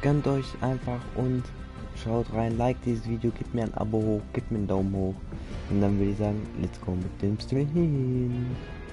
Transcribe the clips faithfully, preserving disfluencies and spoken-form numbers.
gönnt euch einfach und schaut rein, like dieses Video, gebt mir ein Abo hoch, gebt mir einen Daumen hoch und dann würde ich sagen, let's go mit dem Stream.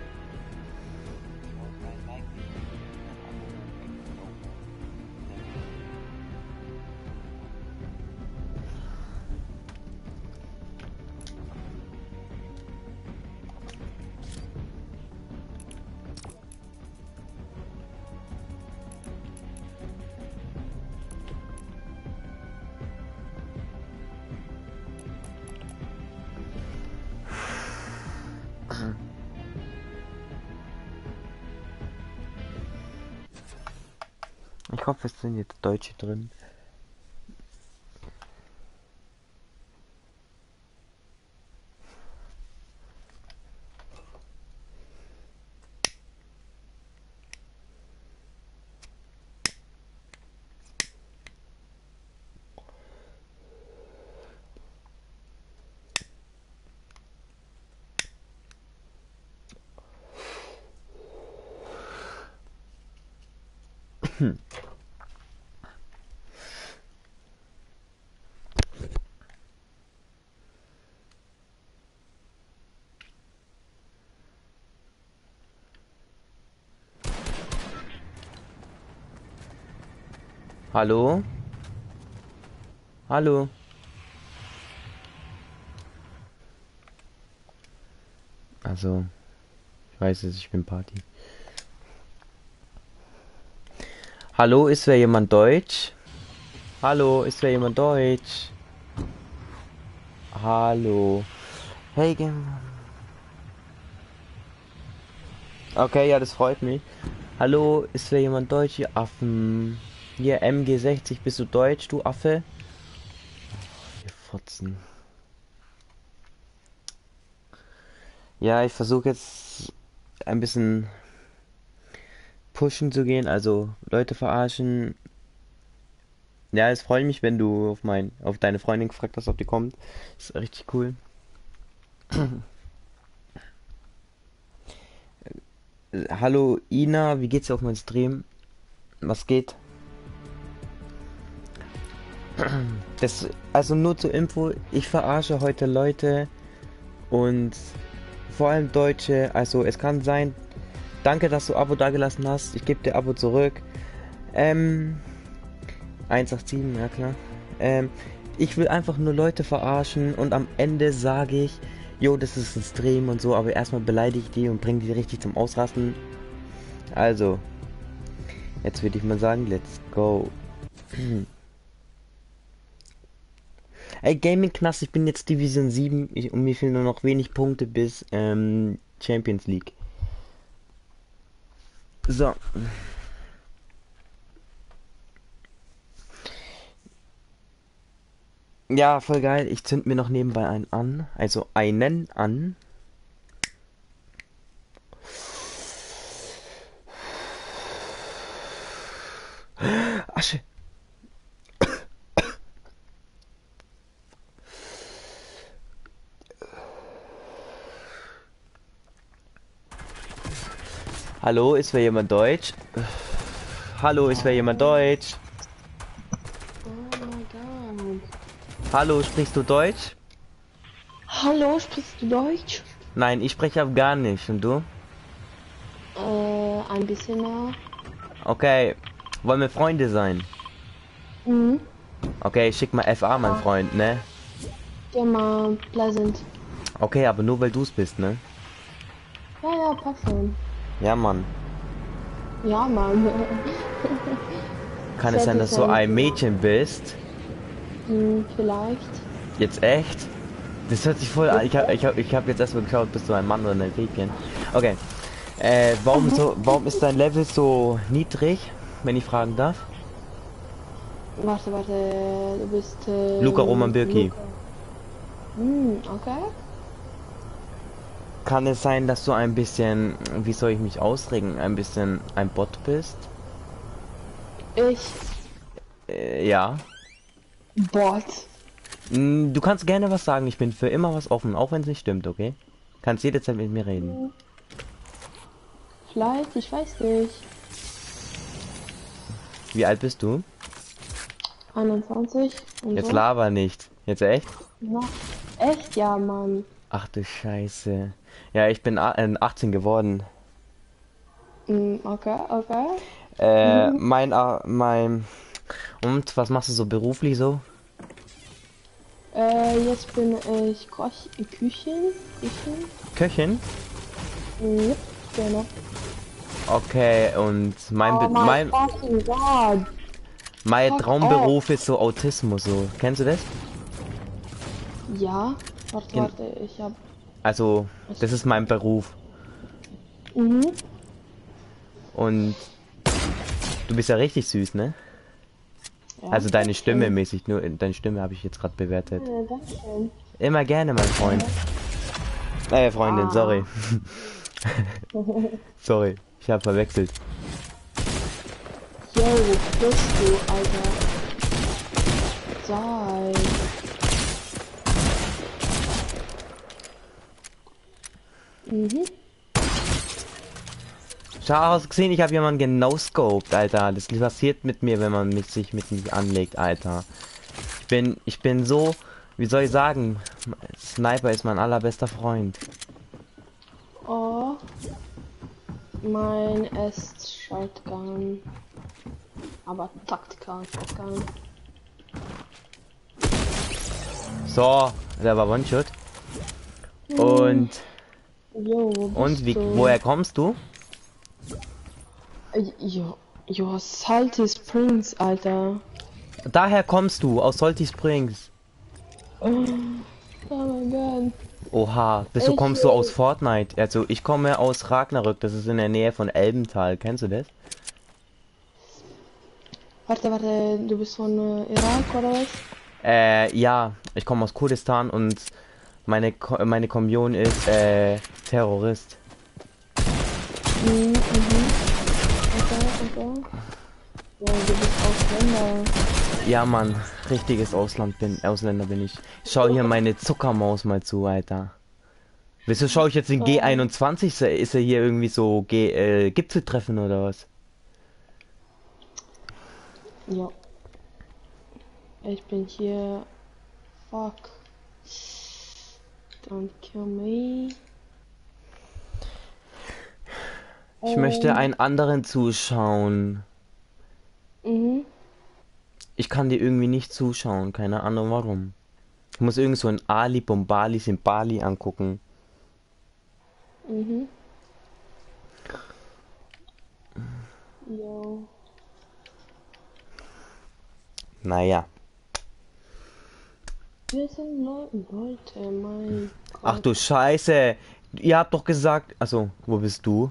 Ich hoffe, es sind jetzt Deutsche drin. Hm. Hallo? Hallo? Also, ich weiß es, ich bin Party. Hallo, ist wer jemand Deutsch? Hallo, ist wer jemand Deutsch? Hallo. Hey, Game. Okay, ja, das freut mich. Hallo, ist wer jemand Deutsch? Ihr Affen. Hier, M G sechzig, bist du Deutsch, du Affe? Oh, ihr Fotzen. Ja, ich versuche jetzt ein bisschen pushen zu gehen, also Leute verarschen. Ja, es freut mich, wenn du auf mein, auf deine Freundin gefragt hast, ob die kommt. Ist richtig cool. Hallo Ina, wie geht's dir auf meinem Stream? Was geht? Das, also nur zur Info, ich verarsche heute Leute und vor allem Deutsche. Also es kann sein, danke, dass du Abo dagelassen hast. Ich gebe dir Abo zurück. Ähm, eins acht sieben, ja klar. Ähm, ich will einfach nur Leute verarschen und am Ende sage ich, jo, das ist ein Stream und so, aber erstmal beleidige ich die und bringe die richtig zum Ausrasten. Also, jetzt würde ich mal sagen, let's go. Ey, Gaming-Knast, ich bin jetzt Division sieben ich, und mir fehlen nur noch wenig Punkte bis ähm, Champions League. So. Ja, voll geil. Ich zünd mir noch nebenbei einen an. Also einen an. Asche. Hallo, ist wer jemand Deutsch? Hallo, ist wer jemand Deutsch? Oh mein Gott. Hallo, sprichst du Deutsch? Hallo, sprichst du Deutsch? Nein, ich spreche Afghanisch. Und du? Äh, ein bisschen mehr. Okay. Wollen wir Freunde sein? Mhm. Okay, ich schick mal F A, mein Ja, Freund, ne? ja, mal pleasant. Okay, aber nur weil du es bist, ne? Ja, ja, passt schon. Ja, Mann. Ja, Mann. Kann es sein, dass du ein Mädchen bist? Hm, vielleicht. Jetzt echt? Das hört sich voll an. Ich Jetzt hab, ich echt? hab, ich hab jetzt erstmal geschaut, bist du ein Mann oder ein Mädchen? Okay. Äh, warum so, warum ist dein Level so niedrig, wenn ich fragen darf? Warte, warte, du bist Luca Roman ähm, Birki. Luca. Hm, okay. Kann es sein, dass du ein bisschen, wie soll ich mich ausdrücken, ein bisschen ein Bot bist? Ich. Äh, ja. Bot. Mm, Du kannst gerne was sagen, ich bin für immer was offen, auch wenn es nicht stimmt, okay? Kannst jederzeit mit mir reden. Hm, vielleicht, ich weiß nicht. Wie alt bist du? einundzwanzig und Jetzt so. laber nicht. Jetzt echt? Na, echt? Ja, Mann. Ach du Scheiße. Ja, ich bin a- äh, achtzehn geworden. Mm, okay, okay. Äh, Mhm. mein, A- mein... Und, was machst du so beruflich so? Äh, jetzt bin ich Koch Küchen. Küchen. Köchin? Yep, genau. Okay, und mein, Be- Oh my mein, fucking god. mein Fuck off. Traumberuf ist so Autismus, so. Kennst du das? Ja. Warte, Gen warte, ich hab. also, das ist mein Beruf. Mhm. Und du bist ja richtig süß, ne? Ja, Also deine Stimme dankeschön. mäßig, nur deine Stimme habe ich jetzt gerade bewertet. Ja, dankeschön. Immer gerne, mein Freund. Äh, Freundin, sorry. Ah. Sorry, ich habe verwechselt. Yo, wo bist du, Alter? Sei. Mhm. Schau, hast du gesehen, ich habe jemanden genoscoped, Alter. Das passiert mit mir, wenn man mich, sich mit mich anlegt, Alter. Ich bin, ich bin so, wie soll ich sagen, Sniper ist mein allerbester Freund. Oh. Mein ist Shotgun. Aber Taktikal Shotgun. So, der war One-Shot. Und, Jo, wo bist und wie, du? woher kommst du? Äh, Jo, jo, Salty Springs, Alter. Daher kommst du, aus Salty Springs. Oh mein Gott. Oha, bist du, Ich, kommst du aus Fortnite? Also, ich komme aus Ragnarök, das ist in der Nähe von Elbental. Kennst du das? warte, warte, du bist von äh, Irak oder was? Äh, ja, ich komme aus Kurdistan und meine Ko meine Kommunion ist äh, Terrorist. Mhm, mhm. Okay, okay. Ja, du bist Ausländer. Ja, Mann, richtiges Ausland bin, Ausländer bin ich. Schau hier meine Zuckermaus mal zu, Alter. Wieso schaue ich jetzt den G So, einundzwanzig? Ist er hier irgendwie so G äh, Gipfeltreffen oder was? ja. Ich bin hier. Fuck. Don't kill me. Ich möchte Ähm, einen anderen zuschauen. mhm. Ich kann dir irgendwie nicht zuschauen, keine Ahnung warum. Ich muss irgend so ein Ali Bombali Simbali angucken. Mhm. Jo. Naja. Wir sind Leute, Leute, mein Ach Gott. du Scheiße. Ihr habt doch gesagt. Also, wo bist du?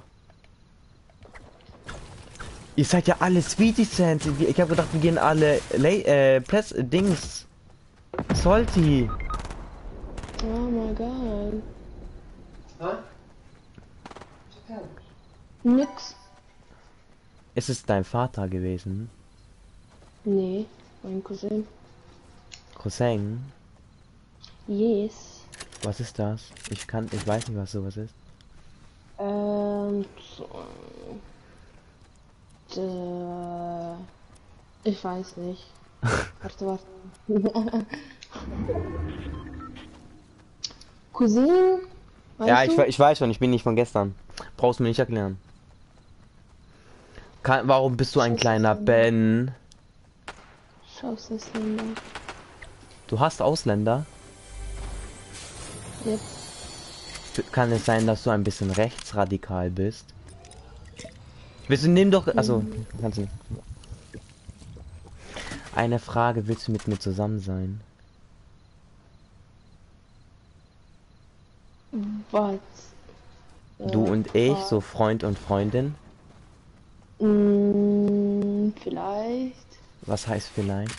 Ihr seid ja alle Sweetie Sands. Ich habe gedacht, wir gehen alle Le äh, Press Dings. Salty. Oh mein Gott. Nix. Ist es dein Vater gewesen? Nee, mein Cousin. Cousin? Yes. Was ist das? Ich kann, ich weiß nicht, was sowas ist. Ähm. So, äh, ich weiß nicht. Warte, warte. Cousin? Ja, Weißt ich, du? we- ich weiß schon, ich bin nicht von gestern. Brauchst du mir nicht erklären. Kann, warum bist du ein kleiner Ben? Schaust das Länder. Du hast Ausländer? Yep. Kann es sein, dass du ein bisschen rechtsradikal bist? Willst du, nimm doch, also, kannst du nicht. Eine Frage, willst du mit mir zusammen sein? Was? Du und ich, so Freund und Freundin? Mm, vielleicht. Was heißt vielleicht?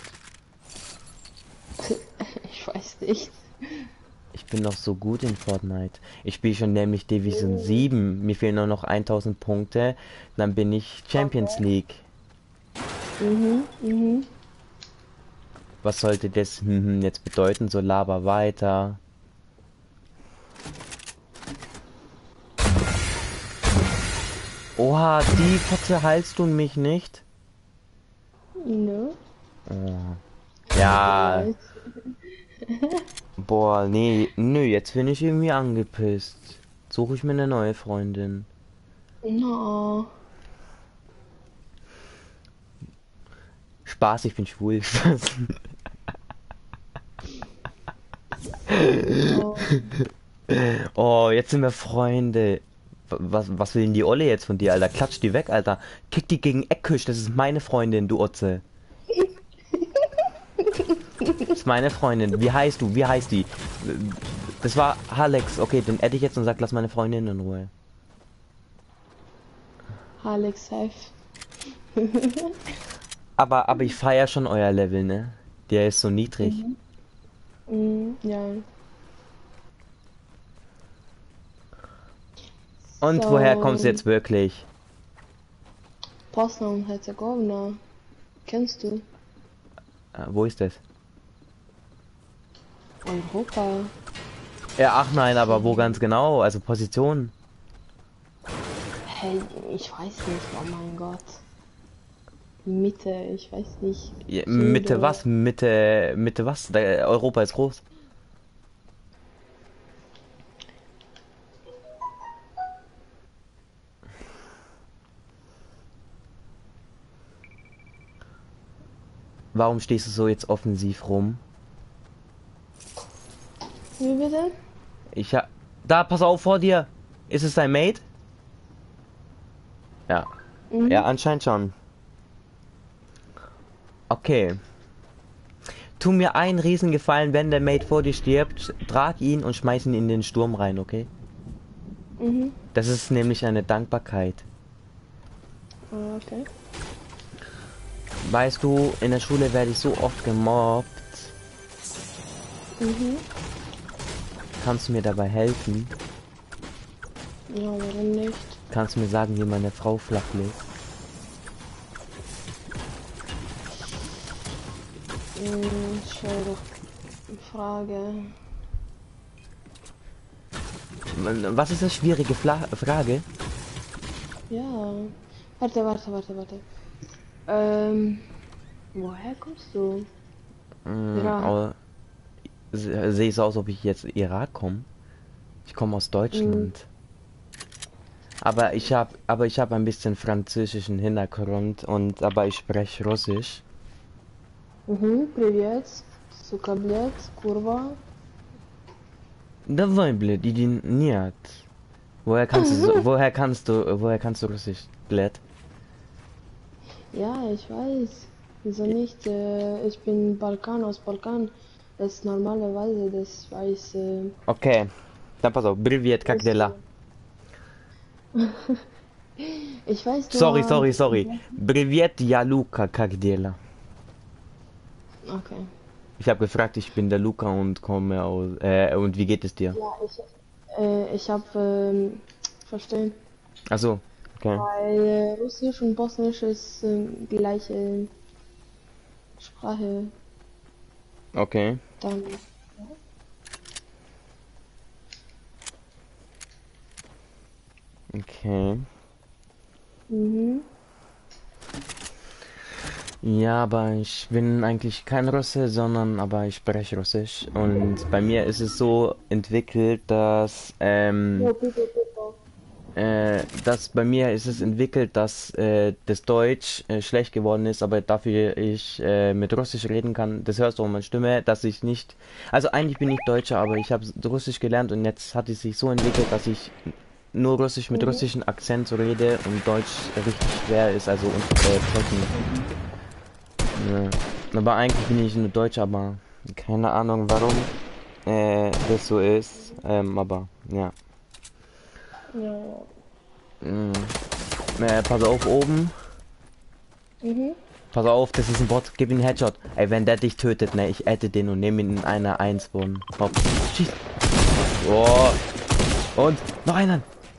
Ich weiß nicht. Ich bin noch so gut in Fortnite. Ich spiele schon nämlich Division sieben. Mir fehlen nur noch tausend Punkte. Dann bin ich Champions League. Mhm, mhm. Was sollte das hm, jetzt bedeuten? So laber weiter. Oha, die Fotze heilst du mich nicht? Ne? Oh. Ja. Boah, nee, nö, jetzt bin ich irgendwie angepisst. Suche ich mir eine neue Freundin. No. Spaß, ich bin schwul. Oh. Oh, jetzt sind wir Freunde. Was, was will denn die Olle jetzt von dir, Alter? Klatsch die weg, Alter. Kick die gegen Eckküsch, das ist meine Freundin, du Otze. Das ist meine Freundin. Wie heißt du? Wie heißt die? Das war Alex. Okay, dann adde ich jetzt und sag, lass meine Freundin in Ruhe. Alex safe. Aber, aber ich feier schon euer Level, ne? Der ist so niedrig. Mhm. Mhm, ja. Und So, woher kommst du jetzt wirklich? Bosnien und Herzegowina. Kennst du? Äh, wo ist das? Europa. Ja, ach nein, aber wo ganz genau? Also Position. Hey, ich weiß nicht, oh mein Gott. Mitte, ich weiß nicht. Ja, Süde. Mitte was? Mitte, Mitte was? Da, Europa ist groß. Warum stehst du so jetzt offensiv rum? Wie bitte? Ich ha... Da, pass auf vor dir. Ist es dein Mate? Ja. Mhm. Ja, anscheinend schon. Okay. Tu mir einen Riesengefallen, wenn der Mate vor dir stirbt, trag ihn und schmeiß ihn in den Sturm rein, okay? Mhm. Das ist nämlich eine Dankbarkeit. Ah, okay. Weißt du, in der Schule werde ich so oft gemobbt. Mhm. Kannst du mir dabei helfen? Ja, warum nicht? Kannst du mir sagen, wie meine Frau flach legt? Hm, schwere Frage. Was ist das schwierige Fla Frage? Ja. Warte, warte, warte, warte. Ähm, woher kommst du? Mm, Irak. aber se- sehe ich so aus, ob ich jetzt Irak komme? Ich komme aus Deutschland. Aber ich habe, aber ich habe ein bisschen französischen Hintergrund und aber ich spreche Russisch. Mhm, привет. Сука, блядь, kurwa. Давай, blöd, иди нет. Woher kannst du, so- woher kannst du, woher kannst du Russisch, blöd? Ja, ich weiß. Wieso nicht? Äh, ich bin Balkan, aus Balkan. Das ist normalerweise, das weiß. Äh, Okay, dann pass auf. Привет, как ist, дела? ich weiß Sorry, nur. sorry, sorry. Привет, я Luca, как дела? Okay. Ich habe gefragt, ich bin der Luca und komme aus, äh, und wie geht es dir? Ja, ich, äh, ich habe ähm, verstehen. Also, okay. Weil äh, Russisch und Bosnisch ist äh, gleiche Sprache. Okay. Dann. Okay. Mhm. Ja, aber ich bin eigentlich kein Russe, sondern aber ich spreche Russisch. Und bei mir ist es so entwickelt, dass ähm, Ja, bitte, bitte. äh, dass bei mir ist es entwickelt, dass äh, das Deutsch äh, schlecht geworden ist, aber dafür ich äh, mit Russisch reden kann. Das hörst du an meiner Stimme, dass ich nicht. Also eigentlich bin ich Deutscher, aber ich habe Russisch gelernt und jetzt hat es sich so entwickelt, dass ich nur Russisch mit Mhm. russischem Akzent so rede und Deutsch richtig schwer ist, also und äh, trocken. Ja. Aber eigentlich bin ich nur Deutsch, aber keine Ahnung warum äh, das so ist. Ähm, aber ja. Ja. Mm. Äh, pass auf oben. Mhm. Pass auf, das ist ein Bot. Gib ihm einen Headshot. Ey, wenn der dich tötet, ne, ich adde den und nehme ihn in einer eins Boden. Hopp. Schieß. Oh. Und noch einen.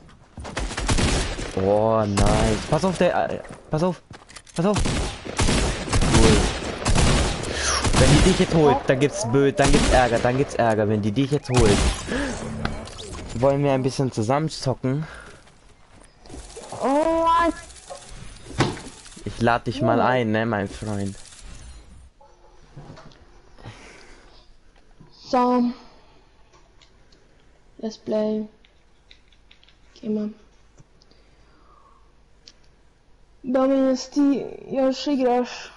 Oh, nice. Pass auf, der. Äh, pass auf. Pass auf. Cool. Wenn die dich jetzt holt, dann gibt's bö, dann gibt's Ärger, dann gibt's Ärger, wenn die dich jetzt holt. Wollen wir ein bisschen zusammen zocken? Oh, Ich lade dich mal ein, ne, mein Freund. So. Let's play. Geh mal. Da mi jest ty, już grasz.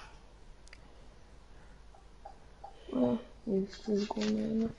O, już jest głównie.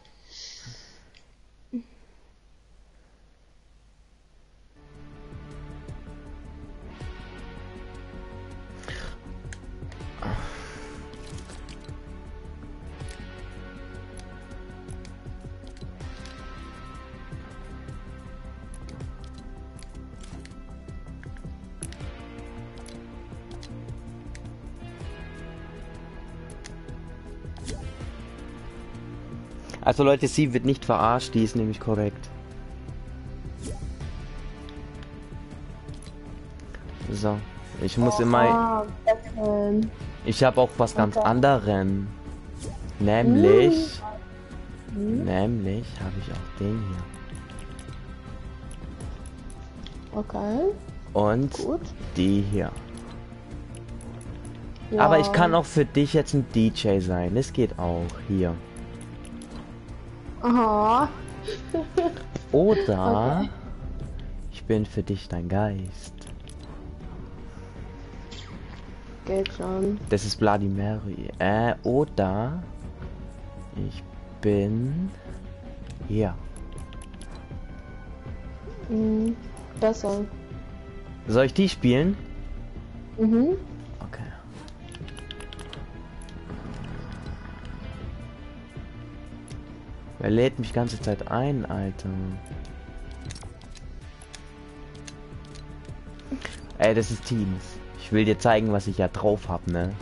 Also Leute, sie wird nicht verarscht, die ist nämlich korrekt. So, ich muss Oh, immer... ah, Batman. Ich habe auch was ganz Okay. anderen. Nämlich... Hm? Nämlich habe ich auch den hier. Okay, Und gut. die hier. Ja. Aber ich kann auch für dich jetzt ein D J sein. Das geht auch. Hier. Aha. Oder... Okay. Ich bin für dich dein Geist. Geht schon. Das ist Bloody Mary. Äh, oder... Ich bin... Hier. Mhm. Besser. Soll ich die spielen? Mhm. Okay. Wer lädt mich ganze Zeit ein, Alter? Ey, das ist Teams. Ich will dir zeigen, was ich ja drauf hab, ne?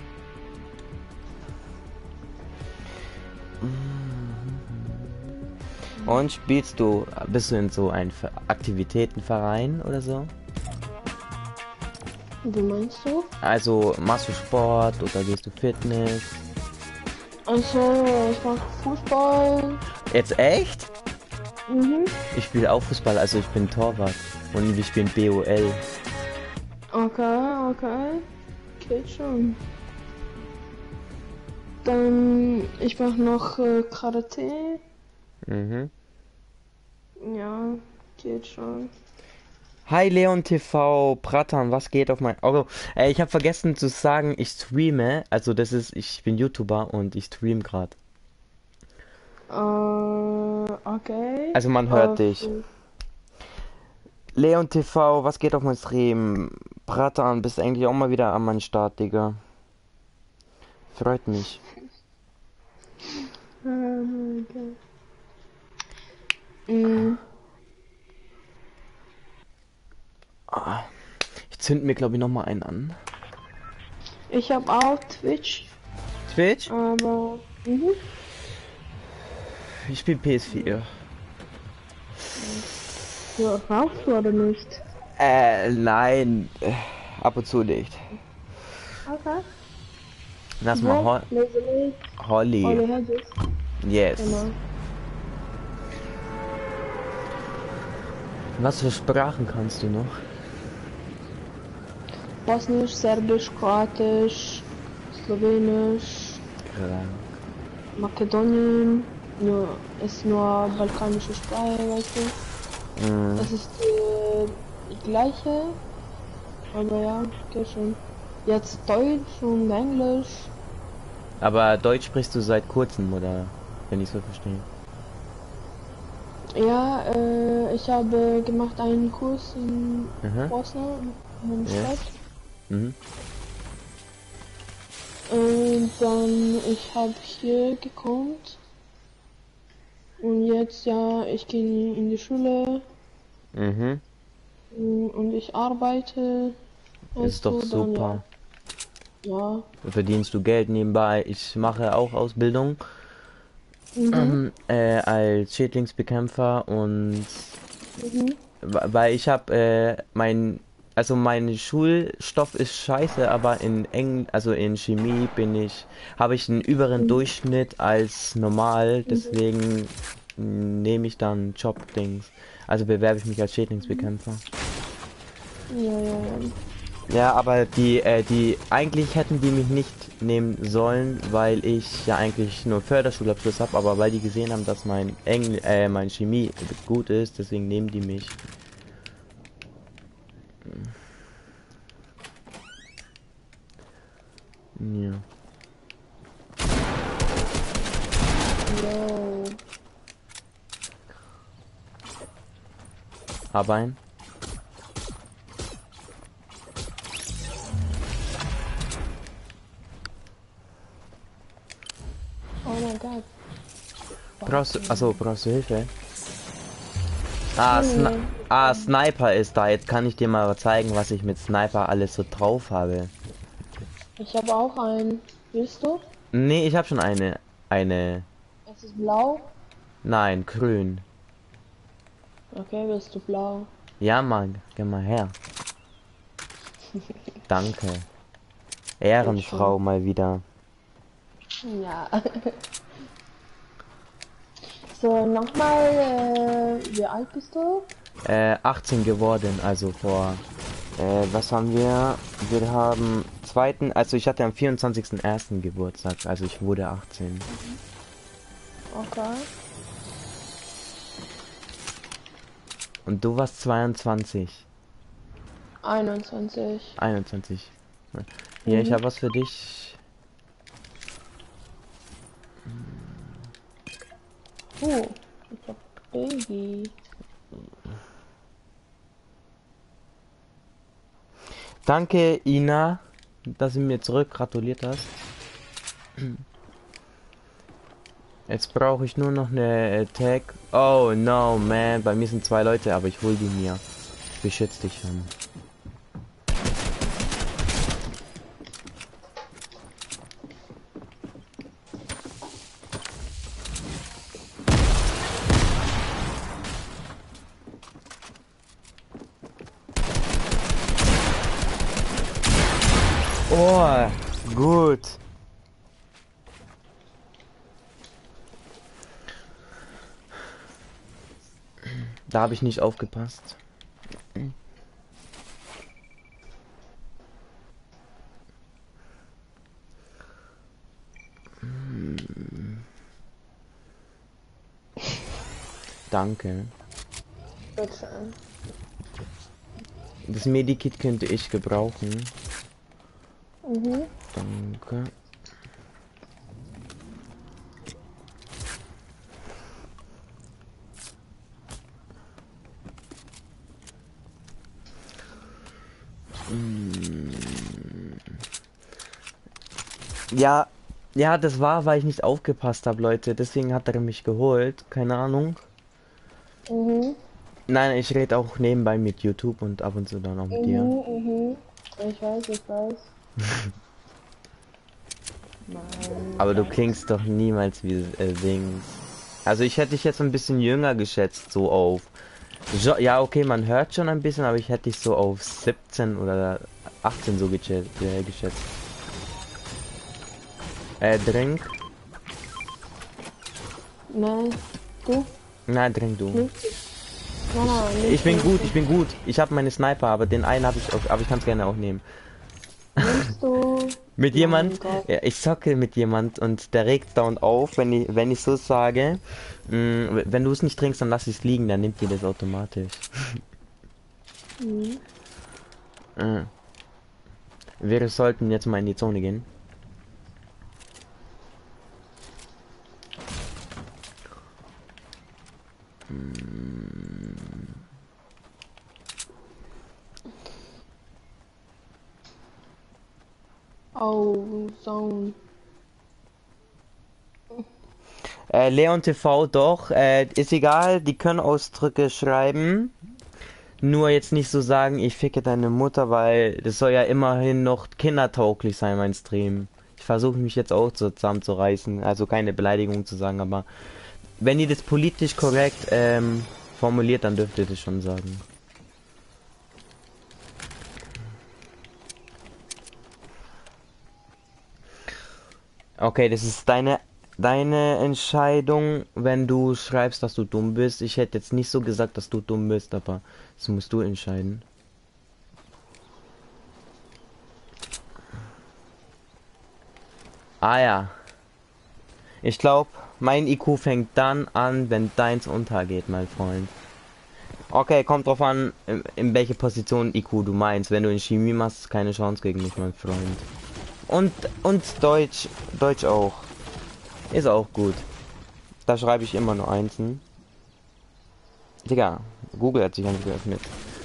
Und spielst du, bist du in so ein Ver- Aktivitätenverein oder so? Wie meinst du? Also machst du Sport oder gehst du Fitness? Also, ich mach Fußball. Jetzt echt? Mhm. Ich spiele auch Fußball, also ich bin Torwart und wir spielen B O L. Okay, okay. Geht schon. Dann, ich mach noch äh, Karate. Mhm. Ja, geht schon. Hi Leon T V, Pratan, was geht auf mein Auge? Äh, ich habe vergessen zu sagen, ich streame, also das ist, ich bin YouTuber und ich stream gerade. Äh, okay. Also man hört Auf- dich. Leon T V, was geht auf mein Stream? Pratan, bist eigentlich auch mal wieder an meinem Start, Digga. Freut mich. Ähm, okay. Mm, Ah, ich zünd mir glaube ich noch mal einen an. ich habe auch Twitch, Twitch? aber mhm. Ich spiele P S vier. Ja, rauchst du oder nicht? Äh, nein. Äh, ab und zu nicht. Okay. Lass mal Ho Leslie, Holly. Holly Hedges. Yes. Genau. Was für Sprachen kannst du noch? Bosnisch, Serbisch, Kroatisch, Slowenisch, Krank. Makedonien. Nur, ist nur balkanische Sprache, weißt du. Mm. Das ist äh, die gleiche. Aber ja, geht schon. Jetzt Deutsch und Englisch. Aber Deutsch sprichst du seit kurzem, oder? Wenn ich so verstehe. Ja, äh, ich habe gemacht einen Kurs in Mhm. Bosnien, in der Ja. Stadt. Mhm. Und dann, ich habe hier gekommen. Und jetzt, ja, ich gehe in die Schule Mhm. und ich arbeite. Das ist doch weißt du, dann, super. Ja. Da verdienst du Geld nebenbei. Ich mache auch Ausbildung Ja. Mhm. äh, als Schädlingsbekämpfer und Mhm. weil ich habe äh, mein also mein Schulstoff ist scheiße, aber in Eng also in Chemie bin ich habe ich einen überen Mhm. Durchschnitt als normal, deswegen nehme ich dann Jobdings. Also bewerbe ich mich als Schädlingsbekämpfer. Ja, ja, ja. Ja, aber die, äh, die, eigentlich hätten die mich nicht nehmen sollen, weil ich ja eigentlich nur Förderschulabschluss habe, aber weil die gesehen haben, dass mein Engl äh, mein Chemie gut ist, deswegen nehmen die mich. Ja. Yo. Hab ein. Oh mein Gott. Brauchst du, achso, brauchst du Hilfe? Ah, Nee, Sni nee. ah, Sniper ist da. Jetzt kann ich dir mal zeigen, was ich mit Sniper alles so drauf habe. Ich habe auch einen. Willst du? Nee, ich habe schon eine. Eine. Es ist blau. Nein, grün. Okay, willst du blau? Ja, Mann, geh mal her. Danke. Bitteschön. Ehrenfrau mal wieder. Ja. So, nochmal, äh, wie alt bist du? Äh, achtzehn geworden, also vor. Äh, was haben wir? Wir haben zweiten, also ich hatte am vierundzwanzigsten ersten Geburtstag, also ich wurde achtzehn. Okay. Und du warst zweiundzwanzig. einundzwanzig. einundzwanzig. Hier, ich Mhm. habe was für dich. Oh, ich hab Baby. Danke, Ina, dass du mir zurück gratuliert hast. Jetzt brauche ich nur noch eine äh, Tag. Oh no, man, bei mir sind zwei Leute, aber ich hol die mir. Ich beschütze dich schon. Oh, gut. Da habe ich nicht aufgepasst. Danke. Bitte. Das Medikit könnte ich gebrauchen. Mhm. Danke. Ja, ja, das war, weil ich nicht aufgepasst habe, Leute. Deswegen hat er mich geholt. Keine Ahnung. Mhm. Nein, ich rede auch nebenbei mit YouTube und ab und zu dann auch mit dir. Mhm, mhm. Ich weiß, ich weiß. Mein Aber du Gott. klingst doch niemals wie äh, Dings. Also ich hätte dich jetzt ein bisschen jünger geschätzt, so auf. Jo ja, okay, man hört schon ein bisschen, aber ich hätte dich so auf siebzehn oder achtzehn so geschätzt. Äh, geschätzt. Äh, Drink? Nein. Du? Nein, Drink du. Nicht? Nein, nein, Ich nicht bin gut, ich trinken. bin gut. Ich habe meine Sniper, aber den einen habe ich auch, aber ich kann es gerne auch nehmen. Nimmst du? Mit Mein jemand, Gott. ja, ich zocke mit jemand und der regt dauernd auf, wenn ich, wenn ich so sage, mh, wenn du es nicht trinkst, dann lass es liegen, dann nimmt die das automatisch. Mhm. äh. Wir sollten jetzt mal in die Zone gehen. Oh, Zone. Äh, Leon T V, doch, äh, ist egal, die können Ausdrücke schreiben. Nur jetzt nicht so sagen, ich ficke deine Mutter, weil das soll ja immerhin noch kindertauglich sein, mein Stream. Ich versuche mich jetzt auch zusammenzureißen, also keine Beleidigung zu sagen, aber wenn ihr das politisch korrekt ähm, formuliert, dann dürft ihr das schon sagen. Okay, das ist deine deine Entscheidung, wenn du schreibst, dass du dumm bist. Ich hätte jetzt nicht so gesagt, dass du dumm bist, aber das musst du entscheiden. Ah ja. Ich glaube, mein I Q fängt dann an, wenn deins untergeht, mein Freund. Okay, kommt drauf an, in, in welche Position I Q du meinst. Wenn du in Chemie machst, keine Chance gegen mich, mein Freund. Und, und Deutsch, Deutsch auch. Ist auch gut. Da schreibe ich immer nur Einsen. Digga, Google hat sich eigentlich geöffnet.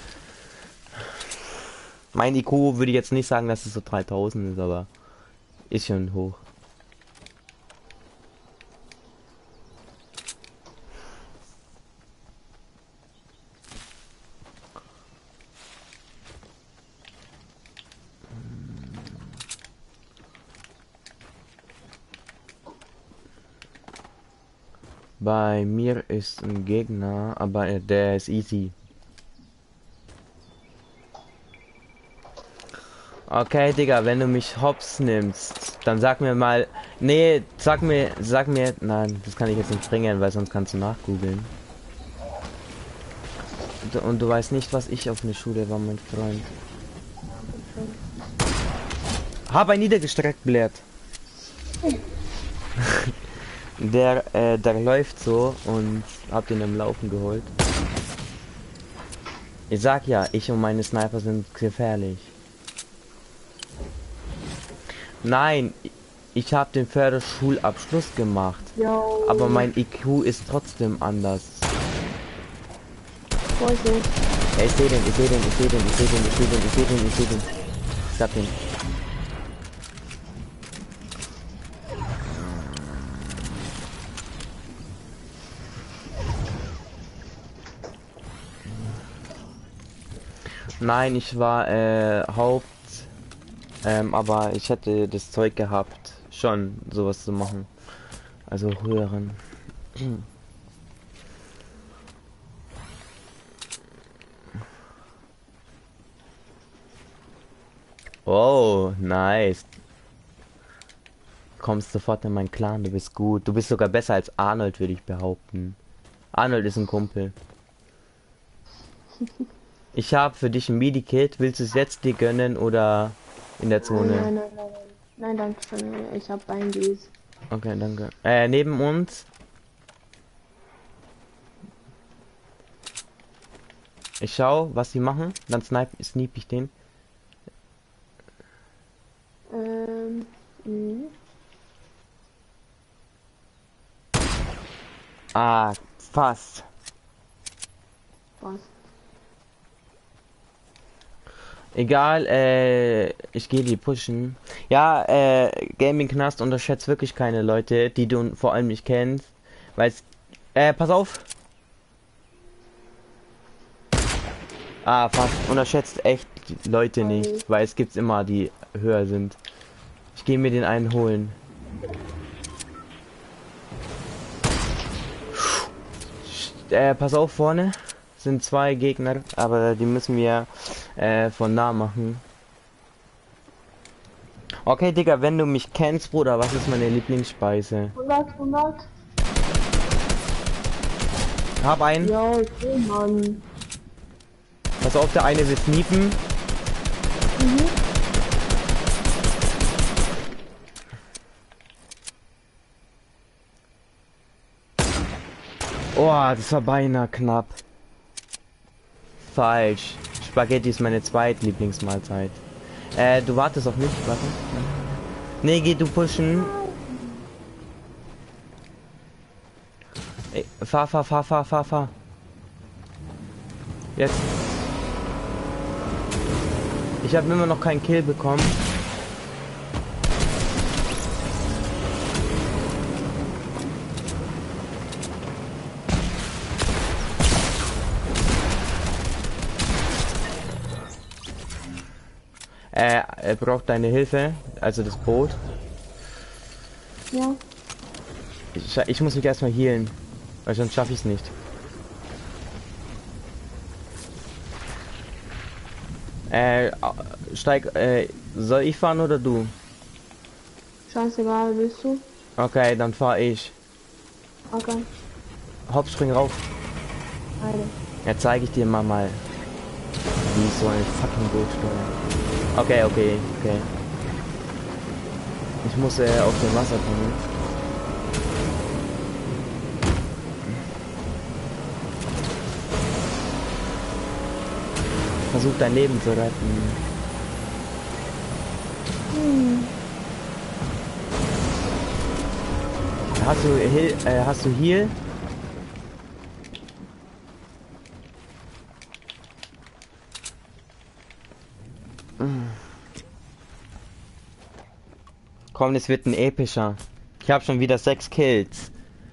Mein I Q würde ich jetzt nicht sagen, dass es so dreitausend ist, aber ist schon hoch. Bei mir ist ein Gegner, aber der ist easy. Okay, Digga, wenn du mich hops nimmst, dann sag mir mal, nee, sag mir, sag mir, nein, das kann ich jetzt nicht bringen, weil sonst kannst du nachgoogeln. Und, und du weißt nicht, was ich auf eine Schule war, mein Freund. Hab ein niedergestreckt, Blatt. Der, äh, der läuft so und hab den im Laufen geholt. Ich sag ja, ich und meine Sniper sind gefährlich. Nein, ich habe den Förderschulabschluss gemacht. Yo. Aber mein I Q ist trotzdem anders. Vorsicht. Ja, ich seh den, ich seh den, ich seh den, ich seh den, ich seh den, ich seh den, ich seh den. Ich hab den. Nein, ich war äh, Haupt, ähm, aber ich hätte das Zeug gehabt, schon sowas zu machen. Also höheren. Oh, nice. Kommst sofort in meinen Clan, du bist gut. Du bist sogar besser als Arnold, würde ich behaupten. Arnold ist ein Kumpel. Ich habe für dich ein Medikit. Willst du es jetzt dir gönnen oder in der Zone? Nein, nein, nein, nein. Nein, danke schön. Ich habe ein Gis. Okay, danke. Äh, neben uns. Ich schau, was sie machen. Dann snipe, snipe ich den. Ähm, mh. Ah, fast. Was? Egal, äh, ich gehe die pushen. Ja, äh, Gaming Knast unterschätzt wirklich keine Leute, die du vor allem nicht kennst. Weil es, äh, pass auf. Ah, fast. Unterschätzt echt Leute nicht, weil es gibt's immer, die höher sind. Ich gehe mir den einen holen. Äh, pass auf, vorne sind zwei Gegner, aber die müssen wir äh, von nah machen. Okay, Digga, wenn du mich kennst, Bruder, was ist meine Lieblingsspeise? hundert, hundert. Hab einen. Ja, okay, Mann. Pass auf, der eine will sneaken. Mhm. Oh, das war beinahe knapp. Falsch. Spaghetti ist meine zweitlieblingsmahlzeit. Äh, du wartest auf mich, warte. Nee, geh du pushen. Ey, fahr, fahr, fahr, fahr, fahr, fahr. Jetzt. Ich habe immer noch keinen Kill bekommen. Äh, er braucht deine Hilfe, also das Boot. Ja. Ich, ich muss mich erstmal healen, weil sonst schaffe ich es nicht. Äh, steig, äh, soll ich fahren oder du? Scheißegal, willst du? Okay, dann fahr ich. Okay. Hopp, spring rauf. Beide. Ja, zeige ich dir mal mal, wie ich so ein fucking Boot steuere. Okay, okay, okay. Ich Ich muss äh, auf dem Wasser kommen. Versuch dein Leben zu retten. Hm. Hast du Heal, äh, hast du Heal? Komm, es wird ein epischer. Ich habe schon wieder sechs Kills.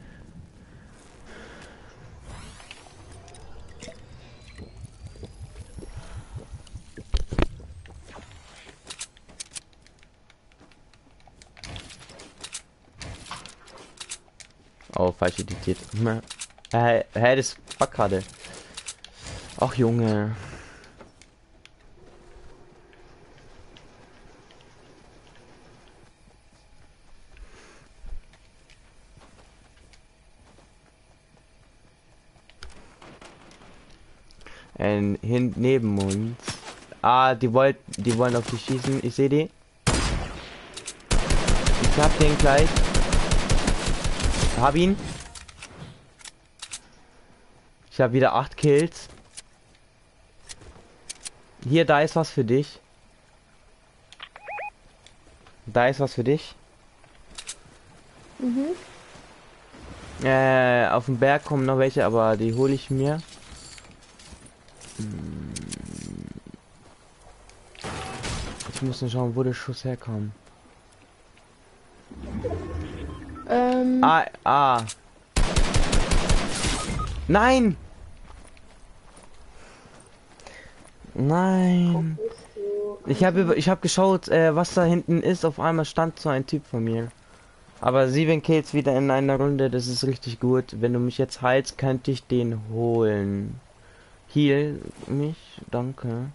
Oh, falsch editiert. Hä, hä, das war gerade. Ach Junge. Äh, hin neben uns. Ah, die wollt, die wollen auf dich schießen. Ich sehe die. Ich hab den gleich. Hab ihn. Ich habe wieder acht Kills. Hier, da ist was für dich. Da ist was für dich. Mhm. Äh, auf dem Berg kommen noch welche, aber die hole ich mir. Ich muss nur schauen, wo der Schuss herkam. Ähm. Ah, ah. Nein! Nein. Ich habe ich habe geschaut, äh, was da hinten ist. Auf einmal stand so ein Typ von mir. Aber sieben Kills wieder in einer Runde, das ist richtig gut. Wenn du mich jetzt heilst, könnte ich den holen. Heal mich, danke.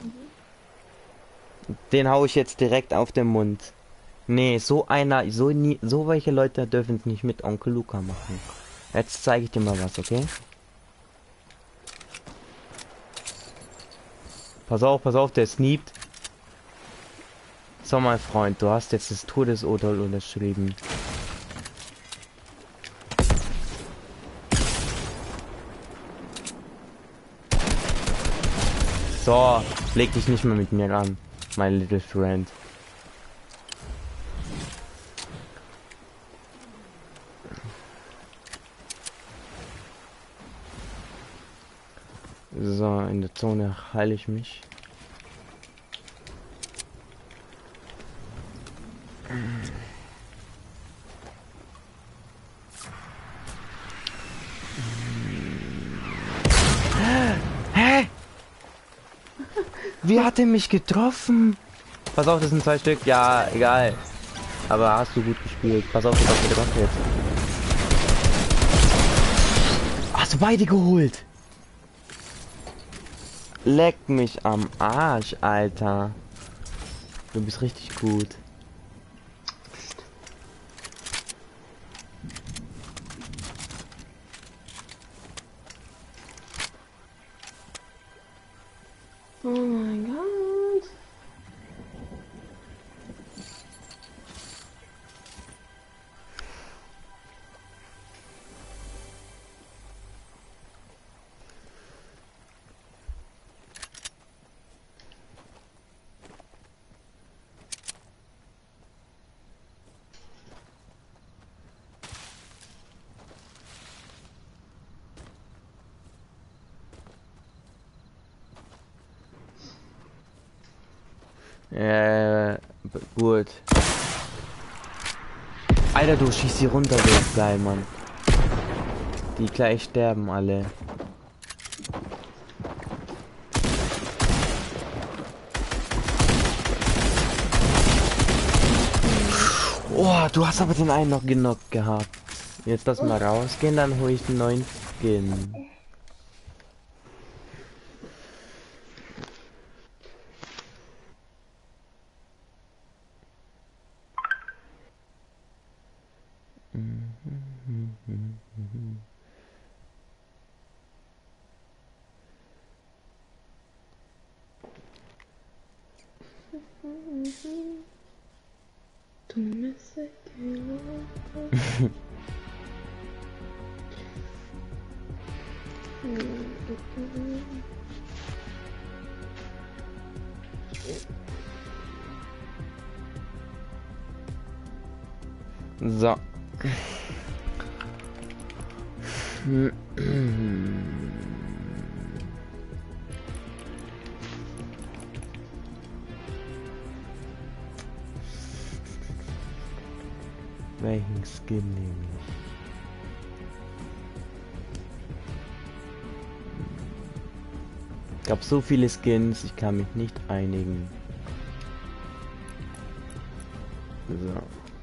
Den hau ich jetzt direkt auf den Mund. Nee, so einer, so nie, so welche Leute dürfen es nicht mit Onkel Luca machen. Jetzt zeige ich dir mal was, okay? Pass auf, pass auf, der sneakt. So, mein Freund, du hast jetzt das Todesurteil unterschrieben. So, leg dich nicht mehr mit mir an, mein little friend. So, in der Zone heile ich mich. Hä? Wie hat er mich getroffen? Pass auf, das sind zwei Stück. Ja, egal. Aber hast du gut gespielt. Pass auf, du hast getroffen jetzt. Hast du beide geholt? Leck mich am Arsch, Alter. Du bist richtig gut. Oh mein Gott. Äh, gut. Alter, du schießt sie runter, das ist geil, Mann. Die gleich sterben alle. Oh, du hast aber den einen noch genockt gehabt. Jetzt lass mal rausgehen, dann hole ich den neuen Skin. Du Mist. So. Welchen Skin nehme ich? Es gab so viele Skins, ich kann mich nicht einigen. So.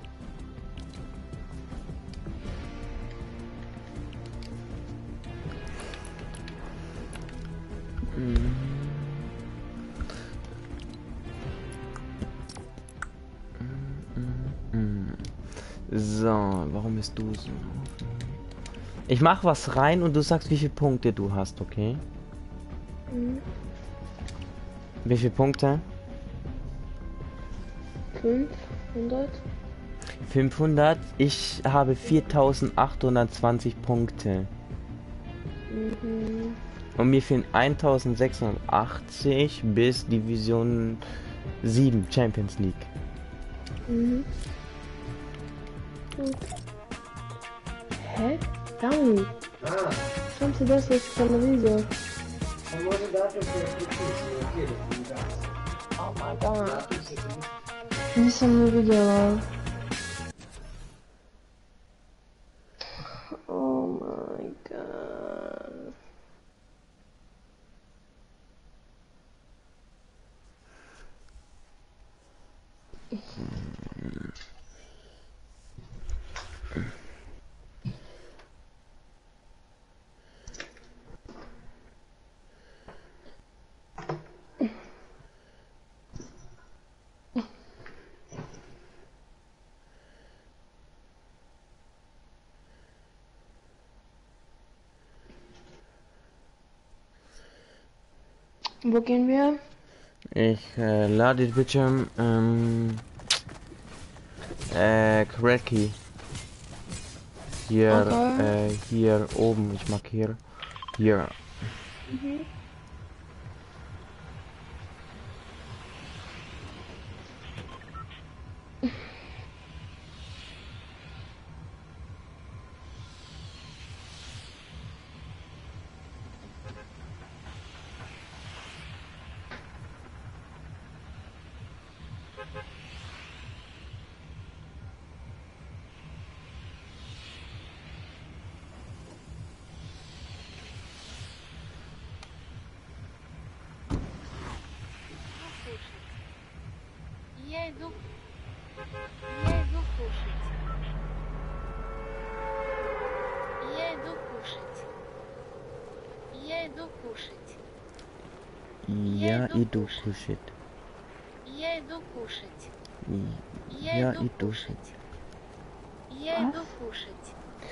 So, warum bist du so? Ich mach was rein und du sagst, wie viele Punkte du hast, okay? Mhm. Wie viele Punkte? fünfhundert. fünfhundert. Ich habe viertausendachthundertzwanzig Punkte. Mhm. Und mir fehlen eintausendsechshundertachtzig bis Division sieben Champions League. Mhm. Gut. Hä? Dami. Ah, Kommst du das jetzt Televisor? ho dato che è difficile, chiede di gas. Oh my god. Dato se tu Nisam viděla. Oh my god. Wo gehen wir? Ich äh, lade den Bildschirm. Ähm, äh, Cracky. Hier, Okay. äh, hier oben. Ich markiere. Hier. Mhm. Я иду. Я иду кушать. Я иду кушать. Я иду кушать. Ja, idu kushit. Я иду кушать. Ja, idu kushit. Я иду кушать.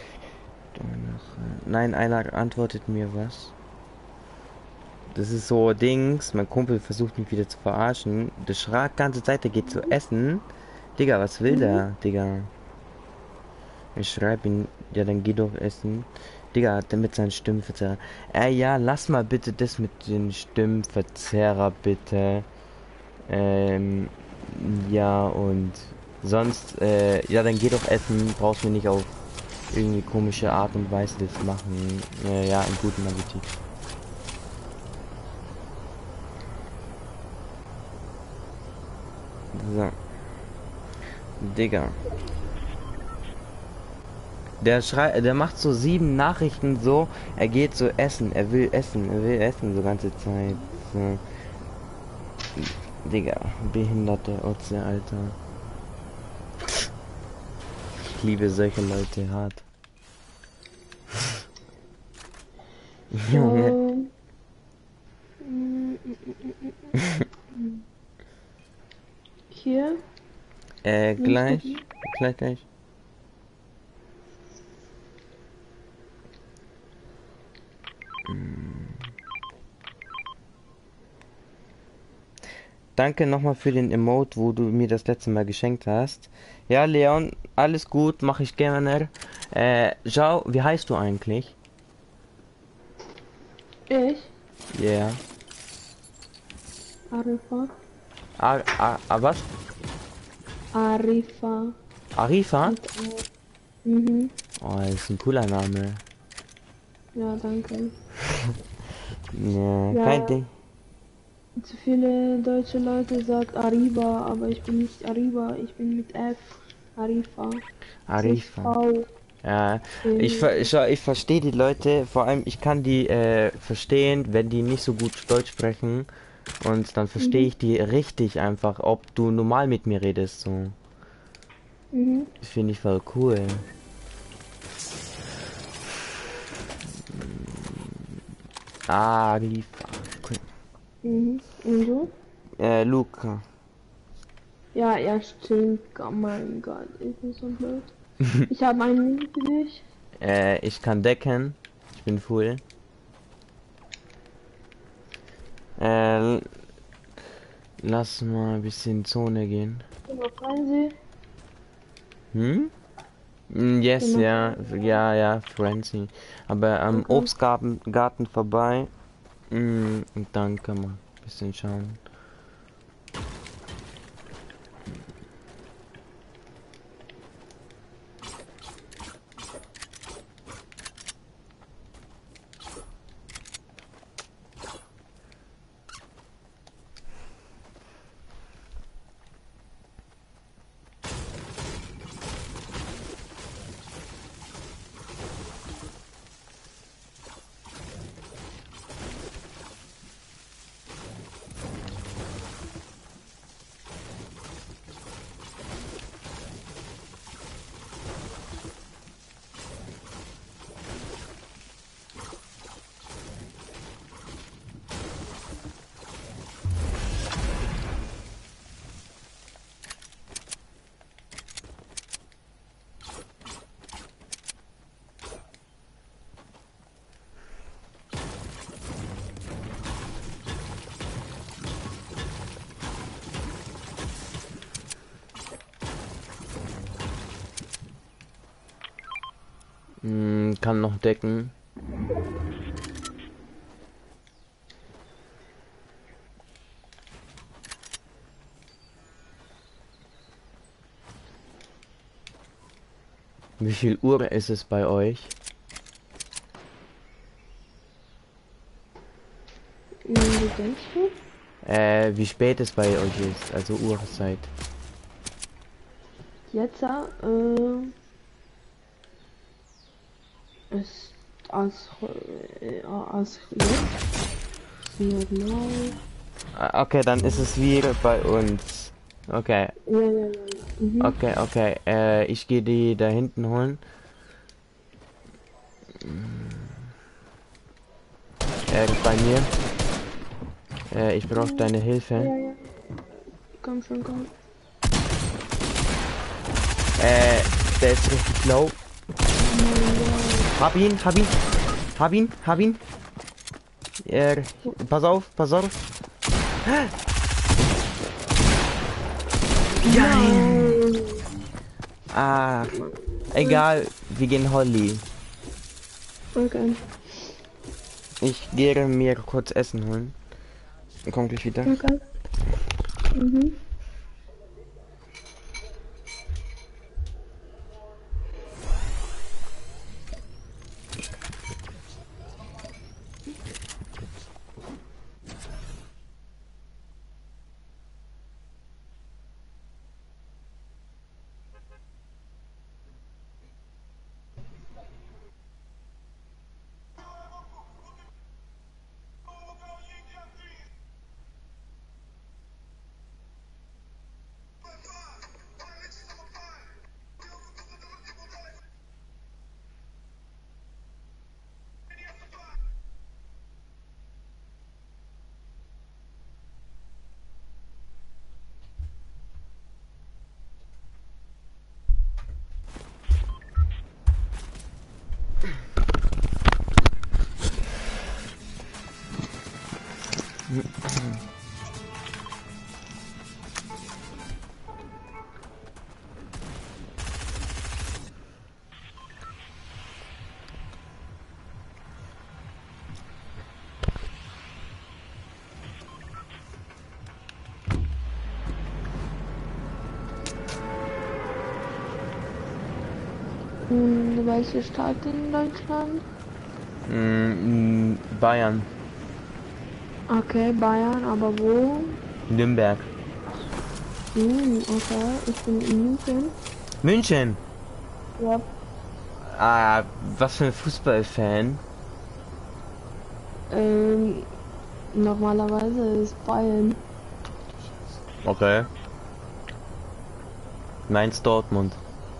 Nein, einer antwortet mir was. Das ist so Dings, mein Kumpel versucht mich wieder zu verarschen. Der schreit ganze Zeit, der geht zu essen. Digga, was will der, Digga? Ich schreibe ihn, ja dann geh doch essen. Digga, hat der mit seinen Stimmverzerrer. Äh, ja, lass mal bitte das mit den Stimmverzerrer, bitte. Ähm, ja, und sonst, äh, ja, dann geh doch essen. Brauchst mir nicht auf irgendwie komische Art und Weise das machen. Äh, ja, einen guten Appetit. So. Digga. Der schreit, der macht so sieben Nachrichten so, er geht so essen, er will essen, er will essen so ganze Zeit. So. Digga, behinderte Otze, Alter. Ich liebe solche Leute hart. Junge. Ähm, mm, mm, mm, mm, mm. Hier. Äh, gleich, gleich, gleich. danke nochmal für den Emote, wo du mir das letzte Mal geschenkt hast. Ja, Leon, alles gut, mache ich gerne. Äh, Zhao, wie heißt du eigentlich? Ich? Yeah. Arifa. Ah, ah, ah, was? Arifa. Arifa? Mit A. Mhm. Oh, das ist ein cooler Name. Ja, danke. Ja, kein Ja, Ding. zu viele deutsche Leute sagt Ariba, aber ich bin nicht Ariba, ich bin mit F. Arifa. Das ist Arifa. V. Ja, ich, ver Äh, ich, ich verstehe die Leute, vor allem ich kann die äh, verstehen, wenn die nicht so gut Deutsch sprechen. Und dann verstehe Mhm. ich die richtig einfach, ob du normal mit mir redest, so. Mhm. Das finde ich voll cool. Arifa. Cool. Mhm. Und du? Äh, Luca. Ja, ja, stimmt. Oh mein Gott, ich bin so blöd. Ich habe einen Link für dich. Äh, ich kann decken. Ich bin full. Äh, lass mal ein bisschen Zone gehen. Geh mal Fernsehen. Hm? Mm, Geh yes, mal ja, Fernsehen. ja, ja, Frenzy. Aber am Okay. Obstgarten Garten vorbei. Mm, und dann kann man ein bisschen schauen. Mm, kann noch decken. Wie viel Uhr ist es bei euch? Hm, wie denkst du? Äh, wie spät es bei euch ist, also Uhrzeit. Jetzt, äh, ist als, äh, als jetzt. Hier blau. Ah, okay, dann ist es wieder bei uns. Okay, Ja, ja, ja. Ja. Mhm. okay, okay. Äh, ich gehe die da hinten holen. Er ist bei mir. Äh, ich brauche deine Ja, Hilfe. ja, ja. Komm schon, komm. Äh, der ist richtig low. Hab ihn, hab ihn, hab ihn, hab ihn. Er, pass auf, pass auf. Nein! Ah, egal, wir gehen Holly. Okay. Ich gehe mir kurz Essen holen. Komm gleich wieder. Okay. Mhm. Und welche Stadt in Deutschland? Mm, Bayern. Okay, Bayern, aber wo? Nürnberg. Hm, okay, ich bin in München. München. Ja. Ah, was für ein Fußballfan. Ähm, normalerweise ist Bayern. Okay. Mainz Dortmund.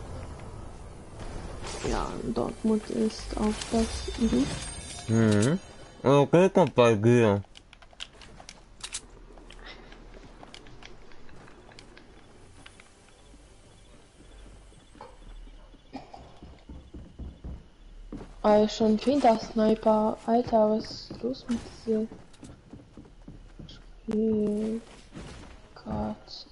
Ja, Dortmund ist auch das. Mhm. Mhm. Okay, kommt bei dir. Ah, schon wieder Sniper. Alter, was ist los mit dir? Spiel? Gott.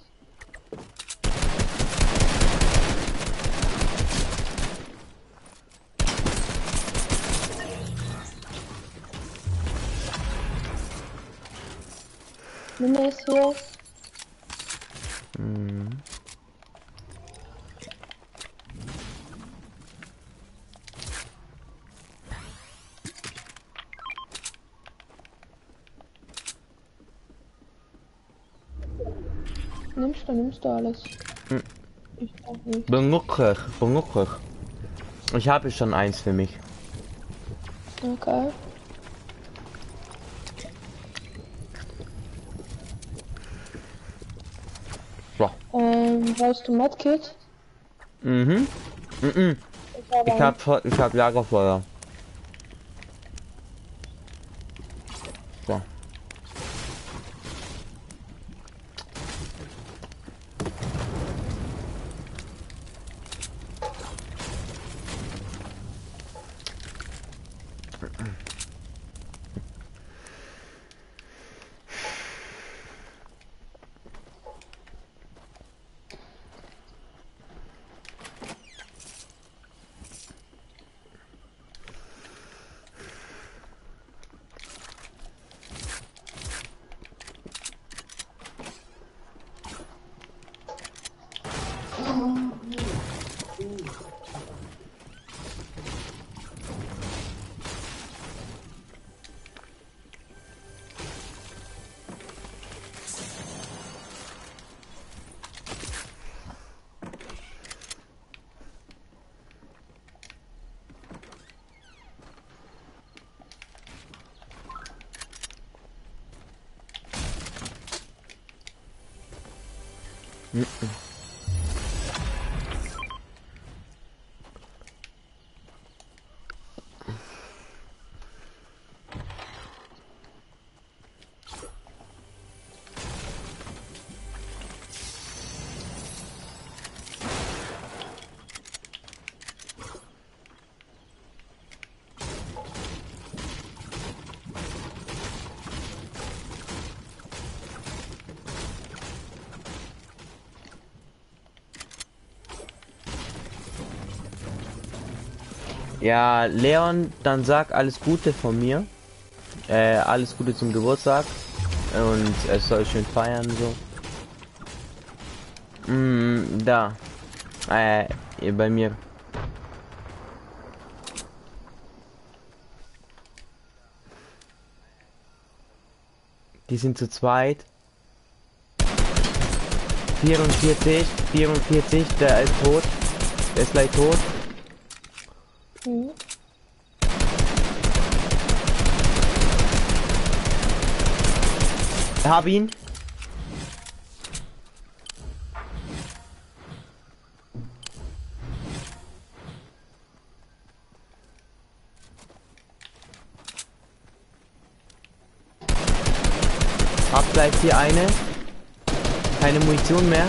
Mine ist hier. Mhm. Nimmst du, nimmst du alles? Hm. Ich auch nicht. Benuckig, benuckig. Ich habe schon eins für mich. Okay. So. Ähm, brauchst du Medkit? Mhm. Mhm. Ich habe Ich einen. hab, ich hab Lagerfeuer. So. Mhm. Ja, Leon, dann sag alles Gute von mir. Äh, alles Gute zum Geburtstag. Und es soll schön feiern, so. Mm, da. Äh, bei mir. Die sind zu zweit. vierundvierzig, vierundvierzig, der ist tot. Der ist gleich tot. Mhm. Hab ihn. Hab gleich hier eine. Keine Munition mehr.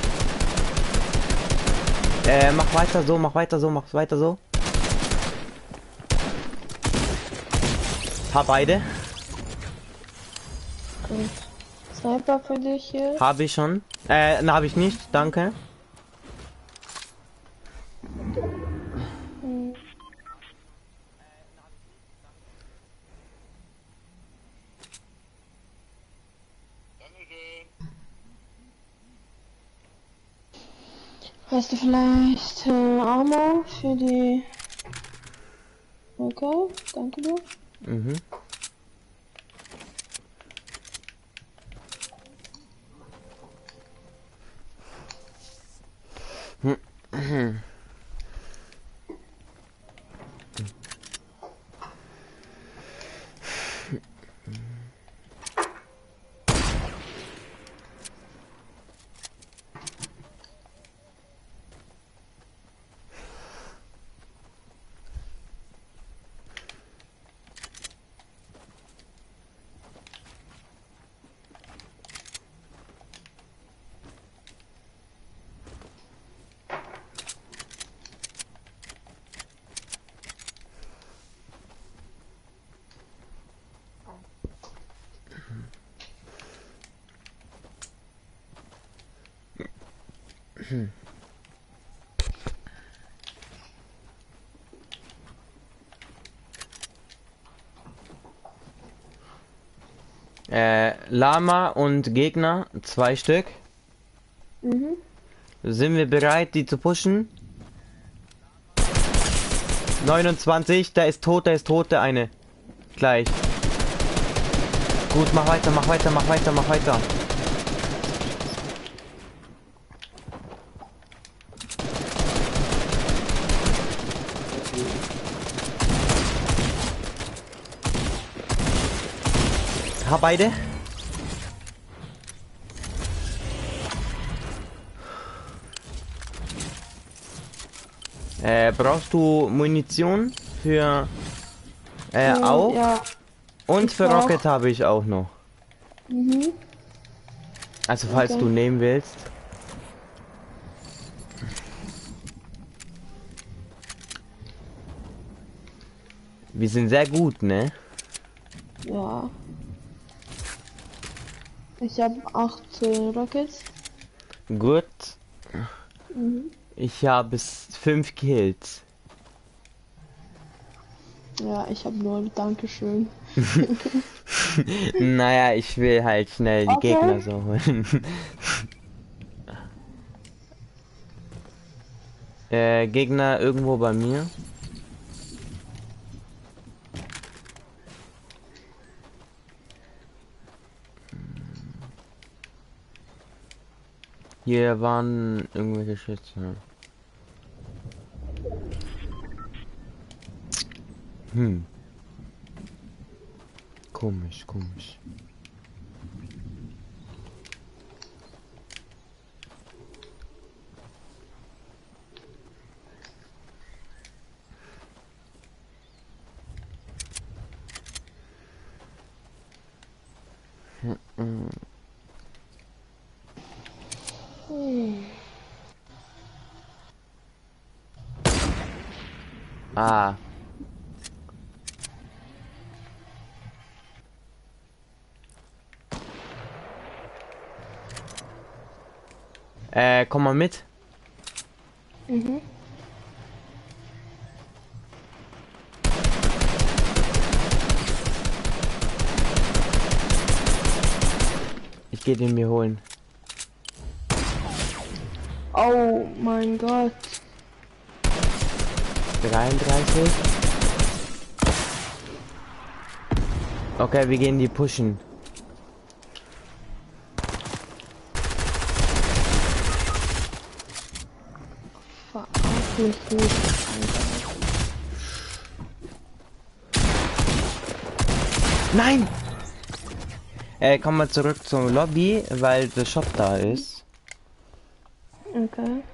Äh, mach weiter so, mach weiter so, mach weiter so. Hab beide. Gut. Sniper für dich hier. Habe ich schon. Äh, na, habe ich nicht. Danke. Mhm. Hast du vielleicht äh, Armor für die... Okay, danke dir. Mhm. Hm. Äh, Lama und Gegner, zwei Stück. Mhm. Sind wir bereit, die zu pushen? neunundzwanzig, der ist tot, der ist tot, der eine. Gleich. Gut, mach weiter, mach weiter, mach weiter, mach weiter. Hab beide. Äh, brauchst du Munition für äh, Ja, auch? ja. Und Ich für brauch- Rocket habe ich auch noch. Mhm. Also falls Okay. du nehmen willst. Wir sind sehr gut, ne? Ja. Ich habe acht äh, Rockets. Gut. Mhm. Ich habe fünf Kills. Ja, ich habe null. Dankeschön. Naja, ich will halt schnell die Okay. Gegner so holen. äh, Gegner irgendwo bei mir. Hier waren irgendwelche Schütze. Hm. Komisch, komisch. Hm, hm. Hm. Ah. Äh, komm mal mit. Mhm. Ich gehe den mir holen. Oh mein Gott. dreiunddreißig. Okay, wir gehen die pushen. Verarsch mich nicht. Nein! Äh, komm mal zurück zur Lobby, weil der Shop da ist. Okay.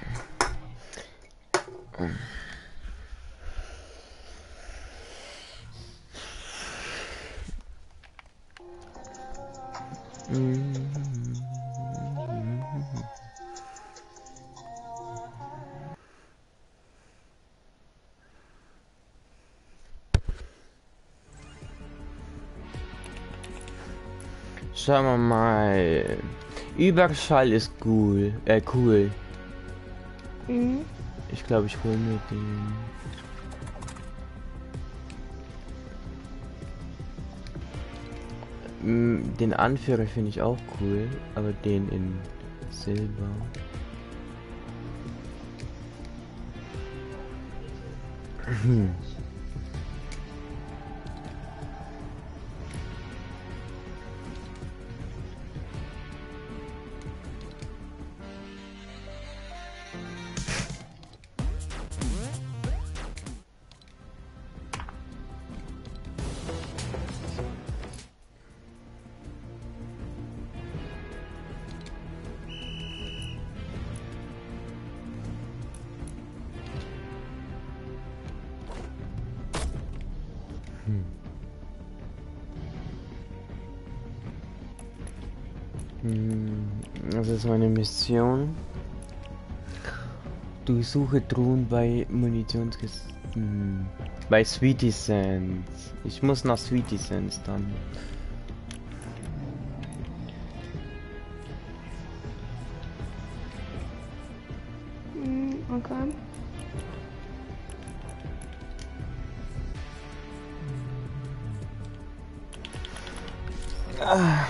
Schauen wir mal. Überschall ist cool. Äh, cool. Mhm. Ich glaube, ich hole mir den. Mm, Den Anführer finde ich auch cool, aber den in Silber. Hm. Das ist meine Mission. Durchsuche Truhen bei Munitionskisten. Bei Sweetie Sands. Ich muss nach Sweetie Sands dann. Okay. Ah.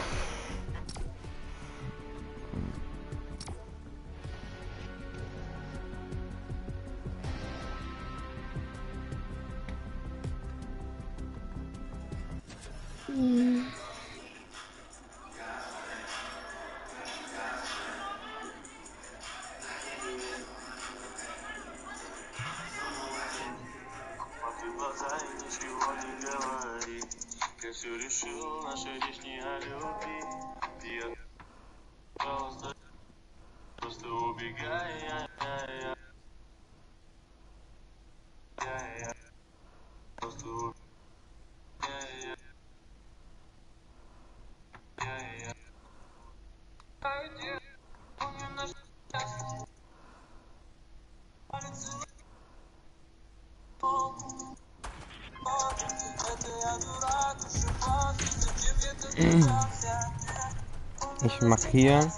Ich mach hier.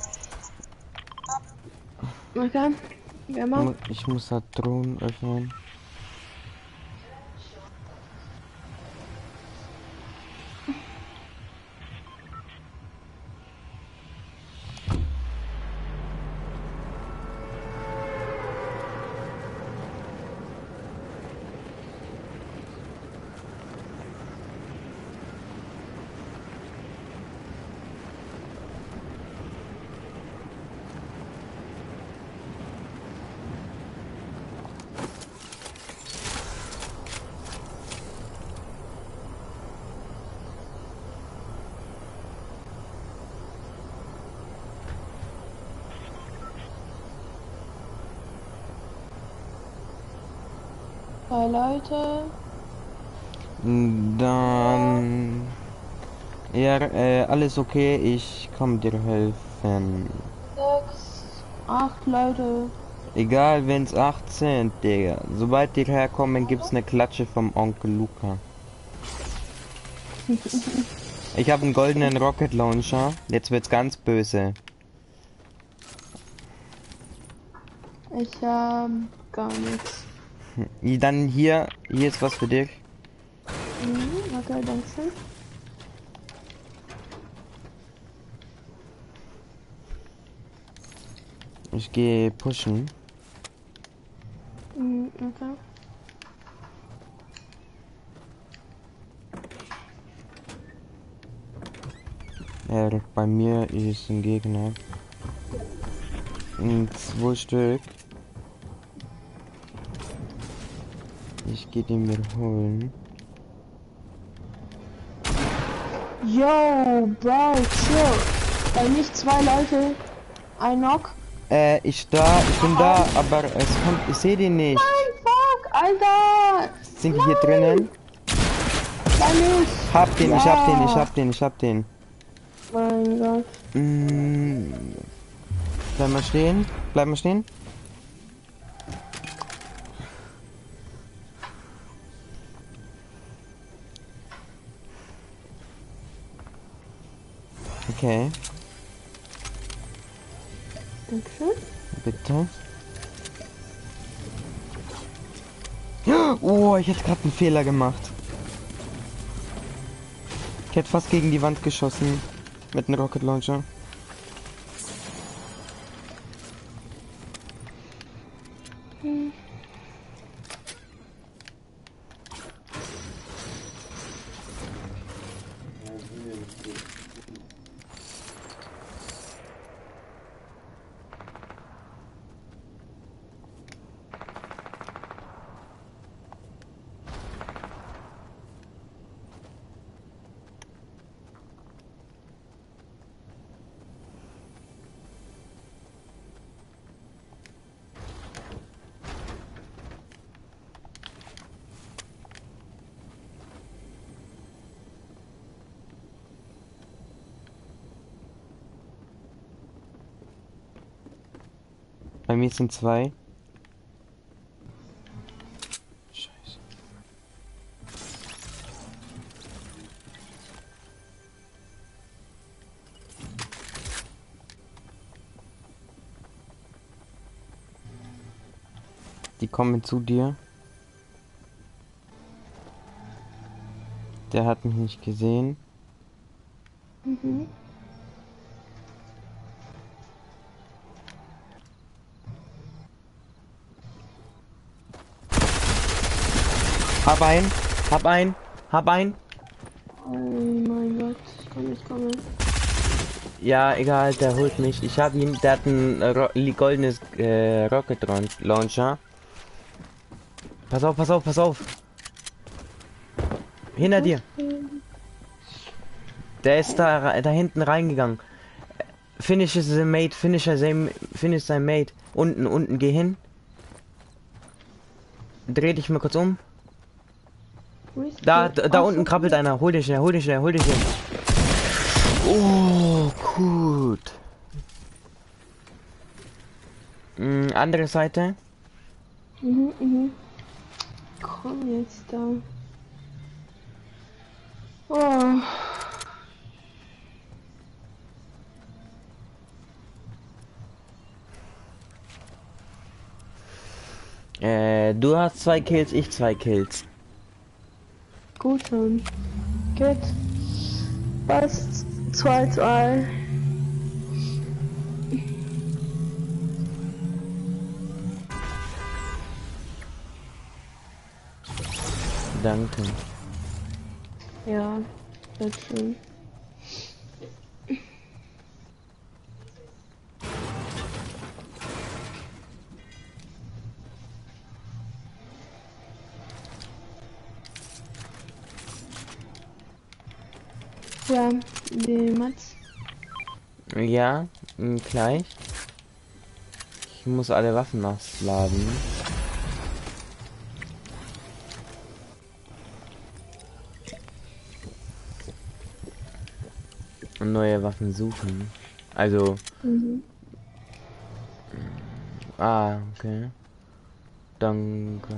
Okay. Wer mal? Ich muss da Truhen öffnen. Zwei Leute. Dann... Ja, äh, alles okay, ich kann dir helfen. Sechs, acht Leute. Egal, wenn's acht sind, Digga. Sobald die herkommen, gibt's eine Klatsche vom Onkel Luca. Ich habe einen goldenen Rocket Launcher. Jetzt wird's ganz böse. Ich hab gar nichts. Dann hier, hier ist was für dich. Mhm, okay, danke. Ich gehe pushen. Mhm, okay. Ja, bei mir ist ein Gegner. Und zwei Stück. Ich gehe den mir holen. Yo, Bro, chill. Bei nicht zwei Leute. Ein Knock. Äh, ich da, ich bin da, aber es kommt, ich sehe den nicht. Nein, fuck, Alter. Sind die hier drinnen? Nein, nicht. Hab den, Ja. ich hab den, ich hab den, ich hab den. Mein Gott. Mm, bleib mal stehen, bleib mal stehen. Okay. Dankeschön. Bitte. Oh, ich hätte gerade einen Fehler gemacht. Ich hätte fast gegen die Wand geschossen. Mit einem Rocket Launcher. Hm. Bei mir sind zwei. Scheiße. Die kommen zu dir. Der hat mich nicht gesehen. Mhm. Hab ein, hab ein, hab ein. Oh mein Gott, ich komme, ich komme. Ja, egal, der holt mich. Ich hab ihn, der hat ein Ro goldenes äh, Rocket Launcher. Pass auf, pass auf, pass auf. Hinter dir. Der ist da, da hinten reingegangen. Finish the mate, finish sein, finish sein mate. Unten, unten, geh hin. Dreh dich mal kurz um. Da, da, da unten krabbelt einer. Hol dich schnell, hol dich schnell, hol dich schnell. Oh, gut. Mm, andere Seite. Mhm, mhm. Komm jetzt da. Oh. Äh, du hast zwei Kills, ich zwei Kills. Gut dann. Geht. Passt. zwei zwei. Danke. Ja, wird schön. Ja, die Mats. Ja, mh, gleich. Ich muss alle Waffen nachladen. Und neue Waffen suchen. Also. Mhm. Ah, okay. Danke.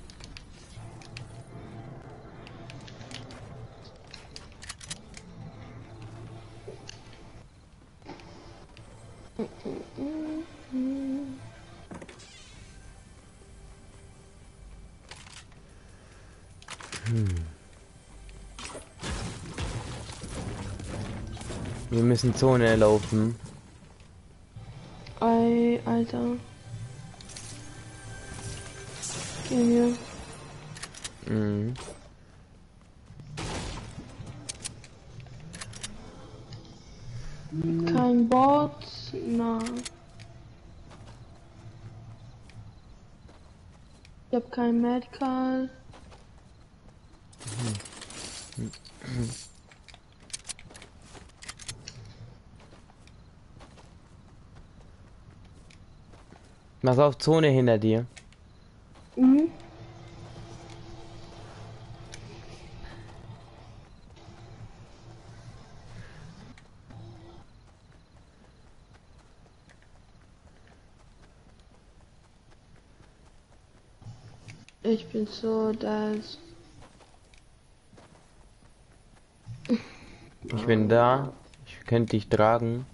Hm. Wir müssen Zone laufen. Ei, Alter. Gehen wir. Mhm. Kein Bot, na. Ich hab kein Medical. Mach auf, Zone hinter dir. Mhm. Ich bin so das. Ich bin da. Ich könnte dich tragen.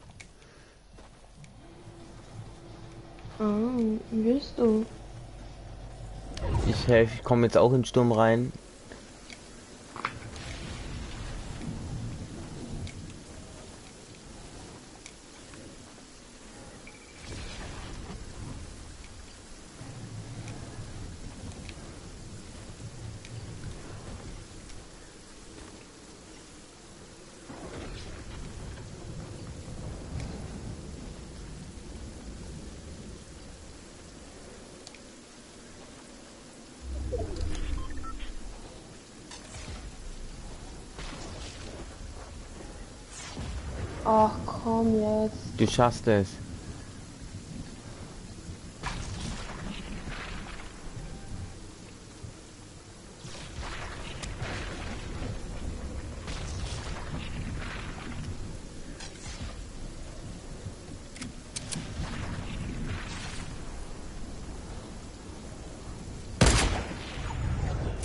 Ah, willst du? Ich helfe, ich komme jetzt auch in den Sturm rein. Ach komm jetzt. Du schaffst es.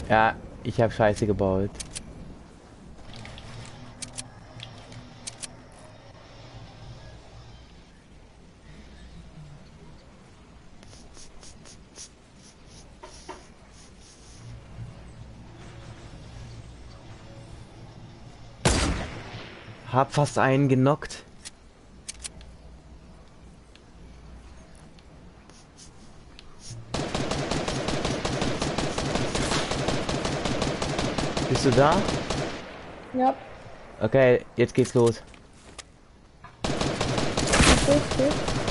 Ja, ich habe Scheiße gebaut. Hab fast einen genockt. Bist du da? Ja. Okay, jetzt geht's los. Okay, okay.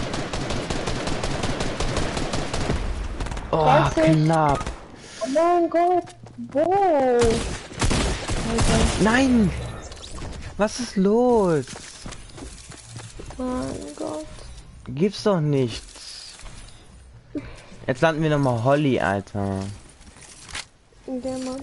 Oh, dreißig. knapp. Oh mein Gott. Wow. Alter. Nein! Was ist los? Mein Gott. Gibt's doch nicht. Jetzt landen wir nochmal Holly, Alter. Der Mann.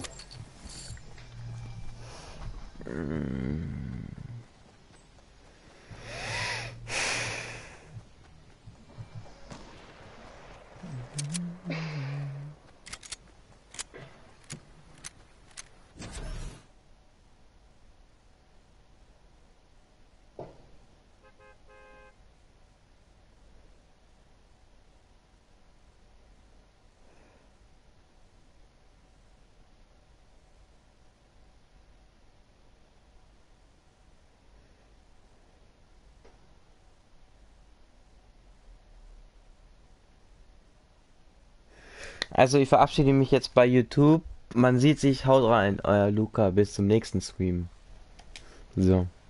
Also ich verabschiede mich jetzt bei YouTube. Man sieht sich, haut rein, euer Luca, bis zum nächsten Stream. So.